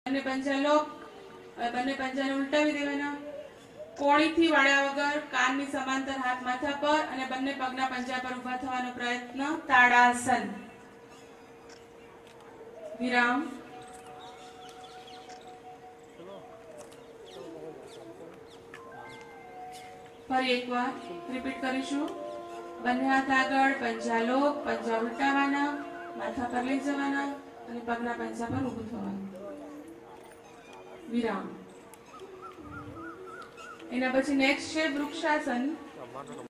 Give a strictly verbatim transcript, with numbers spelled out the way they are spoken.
બંને પંજા લોક બંને પંજાને ઉલટાવી દેવાના. કોણીથી વાળ્યા વગર કાનની સમાંતર હાથ માથા પર અને બંને પગના પંજા પર ઊભા થવાનો પ્રયત્ન. તાડાસન. વિરામ. ફરી એકવાર રિપીટ કરીશું. બંને હાથ આગળ, પંજા લોક, પંજા ઉલટાવાના, માથા પર લઈ જવાના અને પગના પંજા પર ઊભું થવાનું. વિરામ. એના પછી નેક્સ્ટ છે વૃક્ષાસન.